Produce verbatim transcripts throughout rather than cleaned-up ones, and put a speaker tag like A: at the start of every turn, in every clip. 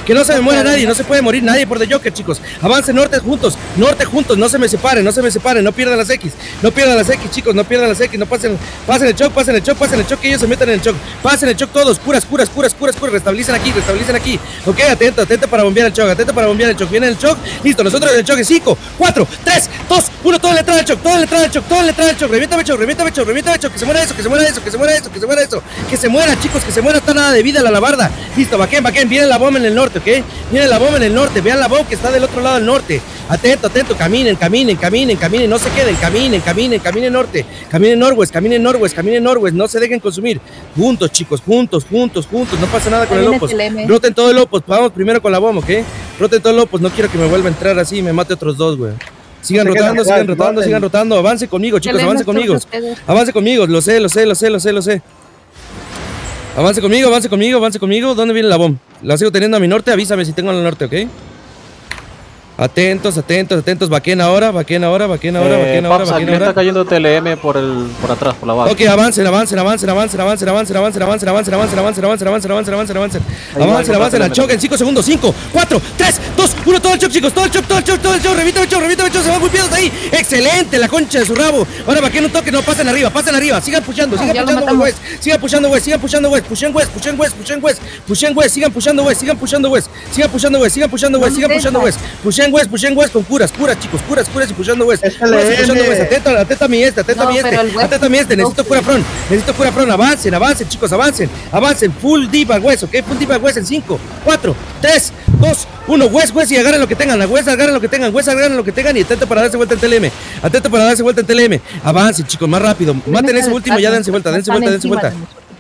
A: Que no se me muera nadie, no se puede morir nadie por The Joker, chicos. Avance norte juntos, norte juntos, no se me separen, no se me separen, no pierdan las X, no pierdan las X, chicos, no pierdan las X, no pasen, pasen el choc, pasen el choc, pasen el choc, que ellos se metan en el choc, pasen el choc todos, curas, curas, curas, curas, curas, restabilicen aquí, restabilicen aquí. Ok, atento, atento para bombear el choc, atento para bombear el choc, viene el choc, listo, nosotros en el choc en cinco, cuatro, tres, dos, uno, todo en la entrada del choc, todo en la entrada del choc, todo en la entrada del choc, reviéntame choc, reviéntame choc, reviéntame choc, que se muera eso, que se muera eso, que se muera eso, que se muera eso, que se muera, chicos, que se muera, está nada de vida la alabarda. Listo, baquen, baquen, viene la bomba en el norte, ok, viene la bomba en el norte, vean la bomba que está del otro lado del norte. Atento, atento, caminen, caminen, caminen, caminen, no se queden, caminen, caminen, caminen norte, caminen norwest, caminen norwest, caminen norwest, no se dejen consumir. Juntos, chicos, juntos, juntos, juntos, no pasa nada con el Opos. Roten todo el Opos, vamos primero con la bomba, ¿ok? Roten todo el Opos, no quiero que me vuelva a entrar así y me mate otros dos, güey. Sigan rotando, sigan rotando, sigan rotando, avance conmigo, chicos, avance conmigo. Avance conmigo, lo sé, lo sé, lo sé, lo sé, lo sé. Avance conmigo, avance conmigo, avance conmigo. ¿Dónde viene la bomba? La sigo teniendo a mi norte, avísame si tengo al norte, ¿ok? Atentos, atentos, atentos, vaquen ahora, vaquen ahora, vaquen ahora, vaquen ahora, vaquen ahora.
B: Está cayendo T L M por el por atrás, por la base.
A: Ok, avancen, avancen, avancen, avancen, avancen, avancen, avancen, avancen, avancen, avancen, avancen, avancen, avancen, avancen, avancen, avancen, avancen, avancen, al choque en cinco segundos, cinco, cuatro, tres, dos, uno, todo el choque, chicos, todo el choque, todo el choque, todo el choque, reviéntame choque, reviéntame choque, se van golpeados ahí, excelente, la concha de su rabo. Ahora vaquen un toque, no pasen arriba, pasen arriba, sigan pushando, sigan pushando west, sigan pushando west, sigan pushando west, pushen west, pushen west, pushen west, pushen west, sigan pushando west, sigan pushando west, sigan pushando west, sigan pushando west, sigan pushando west, pushen west, pushen west con curas, curas, chicos, curas, curas y pushando west, curas y pushando west, atento, atento a mi este, atento a mi este, atento a mi este, necesito cura front, necesito cura front, avancen, avancen, chicos, avancen, avancen, full deep al west, ok, full deep al west en cinco, cuatro, tres, dos, uno, west, west y agarren lo que tengan, la west agarren lo que tengan, west agarren lo que tengan y atento para darse vuelta en T L M, atento para darse vuelta en T L M, avancen, chicos, más rápido, maten ese último y ya dense vuelta, dense vuelta, dense vuelta.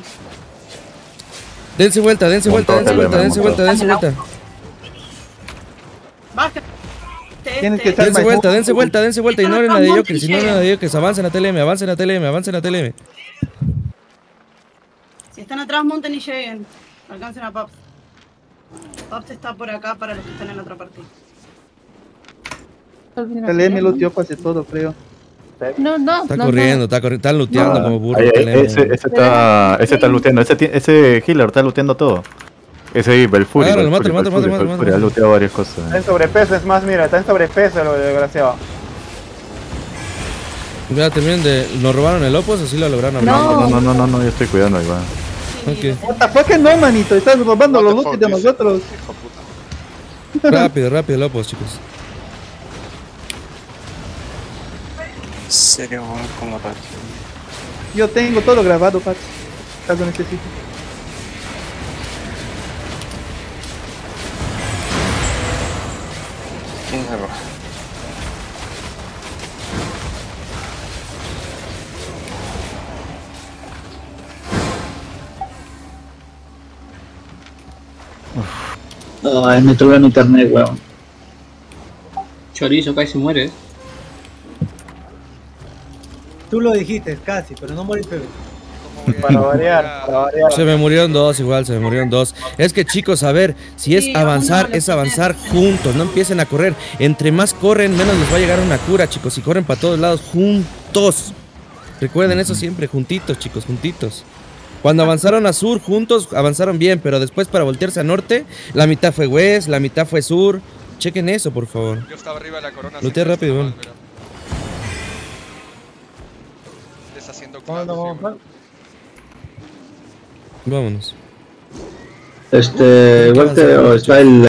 A: Dense vuelta, dense vuelta, dense vuelta, dense vuelta, dense vuelta.
C: Tienes que
A: dense vuelta, dense vuelta, dense vuelta, ignoren la de Joker, ignoren la de Joker, avancen a T L M, avancen a T L M, avancen a T L M.
D: Si están atrás, monten y lleguen. Alcancen a Paps. Paps está por acá para los que están en la otra partida.
C: T L M looteó casi todo, creo.
E: No, no,
A: Está
E: no,
A: corriendo,
E: no.
A: está corriendo, están looteando como burro.
F: Ahí, ahí, ese, ese está, ese está looteando, ese, ese healer está looteando todo. Ese Belfury,
A: Claro, lo mato, lo mato, lo mato, lo mato.
F: ha looteado varias cosas.
G: Está en sobrepeso, es más, mira, está en sobrepeso lo desgraciado.
A: Ya terminen de... ¿Nos robaron el Opos o sí lo lograron?
F: No, no, no, no, no, yo estoy cuidando ahí, va.
A: Ok.
C: What the fuck, no, manito, estás robando los lootes de nosotros.
A: Rápido, rápido el Opos, chicos.
H: Serio, como tal.
C: Yo tengo todo grabado, Pat. Caso necesito.
H: ¿Quién se roba?
I: Ay, me tuve en internet, weón.
J: Chorizo casi muere.
K: Tú lo dijiste, casi, pero no morir peor.
G: Para variar, para variar.
A: Se me murieron dos igual, se me murieron dos. Es que chicos, a ver, si es avanzar, es avanzar juntos, no empiecen a correr. Entre más corren, menos les va a llegar una cura, chicos. Si corren para todos lados, juntos. Recuerden eso siempre, juntitos, chicos, juntitos. Cuando avanzaron a sur juntos, avanzaron bien, pero después para voltearse a norte, la mitad fue west, la mitad fue sur. Chequen eso, por favor.
L: Yo estaba arriba de la corona.
A: Lootea rápido, bueno.
L: Deshaciendo
A: Vámonos.
I: Este, igual te, o está el